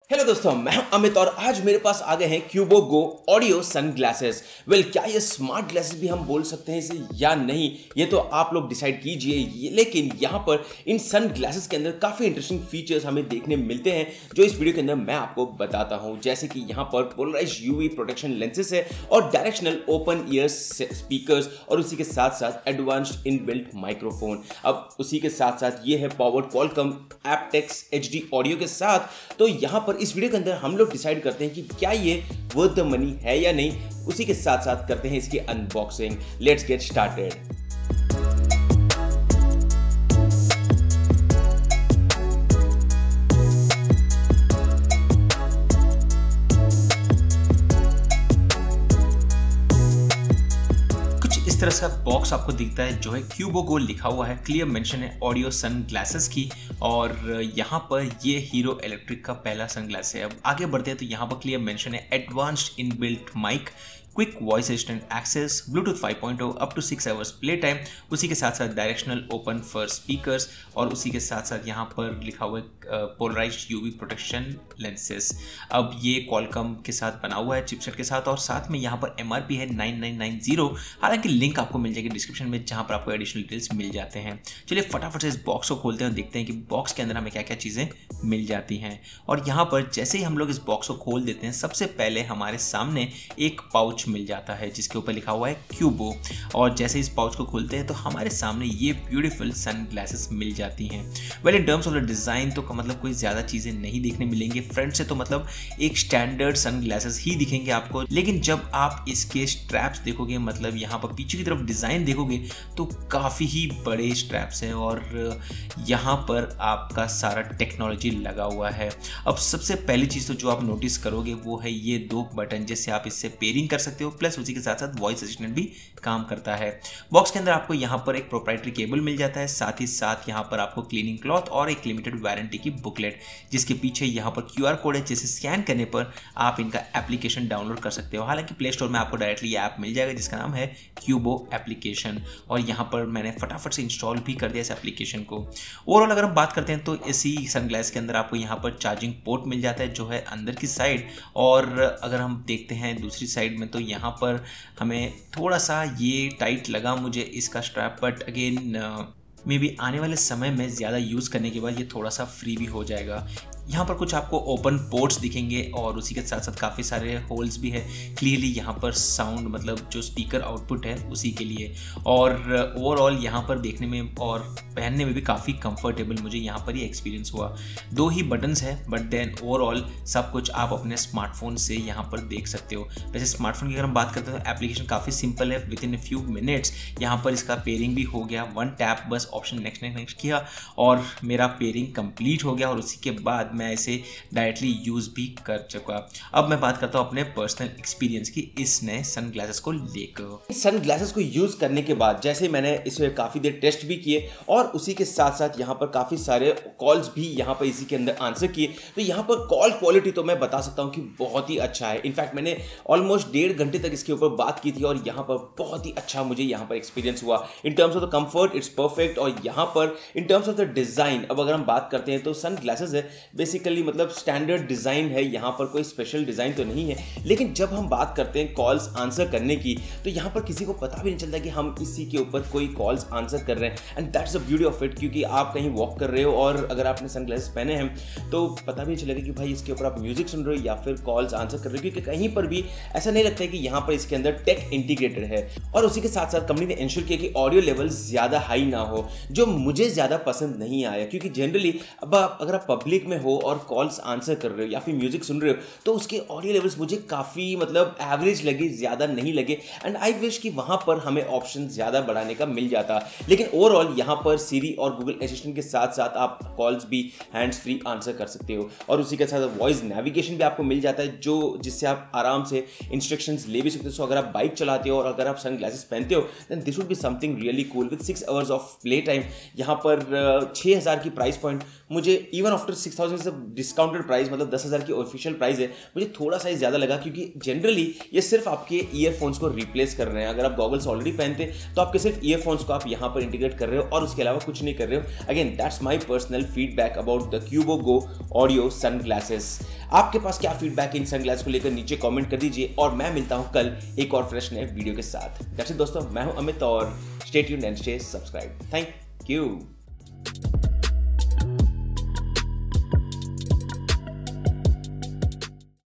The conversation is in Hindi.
हेलो दोस्तों, मैं हूं अमित और आज मेरे पास आ गए हैं क्यूबो गो ऑडियो सन ग्लासेस। क्या ये स्मार्ट ग्लासेस भी हम बोल सकते हैं इसे या नहीं, ये तो आप लोग डिसाइड कीजिए। लेकिन यहाँ पर इन सन ग्लासेस के अंदर काफ़ी इंटरेस्टिंग फीचर्स हमें देखने मिलते हैं जो इस वीडियो के अंदर मैं आपको बताता हूँ। जैसे कि यहाँ पर पोलराइज यूवी प्रोटेक्शन लेंसेज है और डायरेक्शनल ओपन ईयर स्पीकर्स और उसी के साथ साथ एडवांस्ड इनबिल्ट माइक्रोफोन। अब उसी के साथ साथ ये है powered Qualcomm aptX HD audio के साथ। तो यहाँ पर इस वीडियो के अंदर हम लोग डिसाइड करते हैं कि क्या ये वर्थ द मनी है या नहीं। उसी के साथ साथ करते हैं इसकी अनबॉक्सिंग। Let's get started. इस तरह का बॉक्स आपको दिखता है जो है क्यूबो गो लिखा हुआ है, क्लियर मेंशन है ऑडियो सन ग्लासेस की। और यहाँ पर ये हीरो इलेक्ट्रिक का पहला सन ग्लास है। अब आगे बढ़ते हैं तो यहाँ पर क्लियर मेंशन है advanced inbuilt mic, quick voice assistant access, Bluetooth 5.0 up to 6 hours play time. उसी के साथ साथ डायरेक्शनल ओपन फॉर स्पीकर्स और उसी के साथ साथ यहाँ पर लिखा हुआ है पोलराइज्ड यूवी प्रोटेक्शन लेंसेज। अब ये क्वालकॉम के साथ बना हुआ है चिपसेट के साथ और साथ में यहाँ पर MRP है 9990। हालांकि लिंक आपको मिल जाएगी डिस्क्रिप्शन में जहाँ पर आपको एडिशनल डिटेल्स मिल जाते हैं। चलिए फटाफट से इस बॉक्स को खोलते हैं और देखते हैं कि बॉक्स के अंदर हमें क्या क्या चीज़ें मिल जाती हैं। और यहाँ पर जैसे ही हम लोग इस बॉक्स को खोल देते हैं सबसे पहले हमारे सामने एक पाउच मिल जाता है जिसके ऊपर लिखा हुआ है क्यूबो। और जैसे इस पाउच को खोलते हैं तो हमारे सामने ये ब्यूटीफुल सन ग्लासेस मिल जाती हैं। In terms of the design तो मतलब कोई ज़्यादा चीज़ें नहीं देखने मिलेंगे। फ्रंट से तो मतलब एक स्टैंडर्ड सन ग्लासेस ही दिखेंगे आपको, लेकिन जब आप इसके स्ट्रैप्स देखोगे मतलब यहाँ पर पीछे की तरफ डिज़ाइन देखोगे तो काफ़ी ही बड़े स्ट्रैप्स हैं और यहाँ पर आपका सारा टेक्नोलॉजी लगा हुआ है। अब सबसे पहली चीज़ तो जो आप नोटिस करोगे वो है ये दो बटन जिससे आप इससे पेयरिंग कर सकते हो, प्लस उसी के साथ साथ वॉइस असिस्टेंट भी काम करता है। बॉक्स के अंदर आपको यहाँ पर एक प्रोप्राइटरी केबल मिल जाता है, साथ ही साथ यहाँ पर आपको क्लीनिंग क्लॉथ और एक लिमिटेड वारंटी की बुकलेट जिसके पीछे यहाँ पर QR कोड है जिसे स्कैन करने पर आप इनका एप्लीकेशन डाउनलोड कर सकते हो। हालांकि प्ले स्टोर में आपको डायरेक्टली ऐप मिल जाएगा जिसका नाम है क्यूबो एप्लीकेशन और यहाँ पर मैंने फटाफट से इंस्टॉल भी कर दिया इस एप्लीकेशन को। ओवरऑल अगर हम बात करते हैं तो इसी सनग्लास के अंदर आपको यहाँ पर चार्जिंग पोर्ट मिल जाता है जो है अंदर की साइड। और अगर हम देखते हैं दूसरी साइड में तो यहाँ पर हमें थोड़ा सा ये टाइट लगा मुझे इसका strap, but again maybe आने वाले समय में ज़्यादा यूज़ करने के बाद ये थोड़ा सा फ्री भी हो जाएगा। यहाँ पर कुछ आपको ओपन पोर्ट्स दिखेंगे और उसी के साथ साथ काफ़ी सारे होल्स भी है क्लियरली यहाँ पर साउंड मतलब जो स्पीकर आउटपुट है उसी के लिए। और ओवरऑल यहाँ पर देखने में और पहनने में भी काफ़ी कंफर्टेबल मुझे यहाँ पर ये एक्सपीरियंस हुआ। दो ही बटन्स है बट देन ओवरऑल सब कुछ आप अपने स्मार्टफोन से यहाँ पर देख सकते हो। वैसे स्मार्टफोन की अगर हम बात करते हैं तो एप्लीकेशन काफ़ी सिंपल है, within a few minutes यहाँ पर इसका पेयरिंग भी हो गया। वन टैप बस ऑप्शन नेक्स्ट किया और मेरा पेयरिंग कंप्लीट हो गया और उसी के बाद मैं इसे डायरेक्टली यूज़ भी कर चुका। अब मैं बात करता हूँ अपने पर्सनल एक्सपीरियंस की इस नए सन ग्लासेस को लेकर। सन ग्लासेस को यूज़ करने के बाद जैसे मैंने इसे काफ़ी देर टेस्ट भी किए और उसी के साथ साथ यहाँ पर काफ़ी सारे कॉल्स भी यहाँ पर इसी के अंदर आंसर किए, तो यहाँ पर कॉल क्वालिटी तो मैं बता सकता हूँ कि बहुत ही अच्छा है। इनफैक्ट मैंने ऑलमोस्ट 1.5 घंटे तक इसके ऊपर बात की थी और यहाँ पर बहुत ही अच्छा मुझे यहाँ पर एक्सपीरियंस हुआ। In terms of the comfort it's perfect. और यहाँ पर in terms of the design अब अगर हम बात करते हैं तो सन ग्लासेस है बेसिकली मतलब स्टैंडर्ड डिज़ाइन है, यहाँ पर कोई स्पेशल डिज़ाइन तो नहीं है। लेकिन जब हम बात करते हैं कॉल्स आंसर करने की तो यहाँ पर किसी को पता भी नहीं चलता कि हम इसी के ऊपर कोई कॉल्स आंसर कर रहे हैं। And that's the beauty of it, क्योंकि आप कहीं वॉक कर रहे हो और अगर आपने सन ग्लासेस पहने हैं तो पता भी नहीं चलेगा कि भाई इसके ऊपर आप म्यूजिक सुन रहे हो या फिर कॉल्स आंसर कर रहे हो, क्योंकि कहीं पर भी ऐसा नहीं लगता है कि यहाँ पर इसके अंदर टेक इंटीग्रेटेड है। और उसी के साथ साथ कंपनी ने इंश्योर किया कि ऑडियो लेवल ज़्यादा हाई ना हो, जो मुझे ज़्यादा पसंद नहीं आया। क्योंकि जनरली अब अगर आप पब्लिक में हो और कॉल्स आंसर कर रहे हो या फिर म्यूजिक सुन रहे हो तो उसके ऑडियो लेवल्स मुझे काफ़ी मतलब एवरेज लगे, ज़्यादा नहीं लगे। एंड आई विश कि वहाँ पर हमें ऑप्शन ज़्यादा बढ़ाने का मिल जाता। लेकिन ओवरऑल यहाँ पर सीरी और गूगल असिस्टेंट के साथ साथ आप कॉल्स भी हैंड्स फ्री आंसर कर सकते हो और उसी के साथ वॉइस नेविगेशन भी आपको मिल जाता है जो जिससे आप आराम से इंस्ट्रक्शंस ले भी सकते हो। सो अगर आप बाइक चलाते हो और अगर आप सन ग्लासेस पहनते हो then this would be something really cool with 6 hours of play time. यहाँ पर 6000 की प्राइस पॉइंट मुझे even after 6000 is discounted price, मतलब 10,000 की ऑफिशियल प्राइस है, मुझे थोड़ा सा ज़्यादा लगा क्योंकि जनरली ये सिर्फ आपके ईयरफोन्स को रिप्लेस कर रहे हैं। अगर आप गॉगल्स ऑलरेडी पहनते तो आपके सिर्फ ईयरफोन्स को आप यहाँ पर इंटीग्रेट कर रहे हो और उसके अलावा कुछ नहीं कर रहे हो। Again that's my personal feedback about the Cubo Go audio sunglasses. आपके पास क्या फीडबैक इन सनग्लास को लेकर नीचे कमेंट कर दीजिए और मैं मिलता हूं कल एक और फ्रेश नए वीडियो के साथ। दैट्स इट दोस्तों, मैं हूं अमित और stay tuned and stay subscribe. Thank you.